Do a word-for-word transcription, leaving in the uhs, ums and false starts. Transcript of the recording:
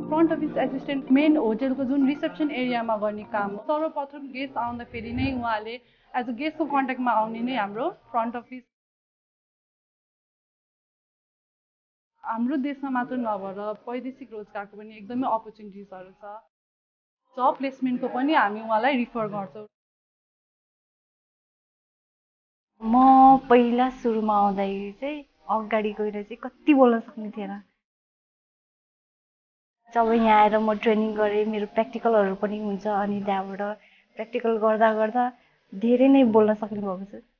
Front office assistant main होटेलको जुन reception एरियामा गर्ने काम हो। सर्वप्रथम गेस्ट आउँदाखेरि नै उहाँले एज अ गेस्टको कन्ट्याक्टमा आउने नै हाम्रो फ्रन्ट अफिस। हाम्रो देशमा मात्र नभएर वैदेशिक रोजगारको पनि एकदमै अपर्च्युनिटिजहरू छ। जब प्लेसमेन्टको पनि हामी उहाँलाई रिफर गर्छौँ। म पहिला सुरुमा आउँदाखेरि चाहिँ अगाडि गएर चाहिँ कति बोल्न सक्ने थिएन। जब यहाँ आएर म ट्रेनिङ गरेँ, मेरो प्र्याक्टिकलहरू पनि हुन्छ अनि त्यहाँबाट प्र्याक्टिकल गर्दा गर्दा धेरै नै बोल्न सक्ने भएको छु।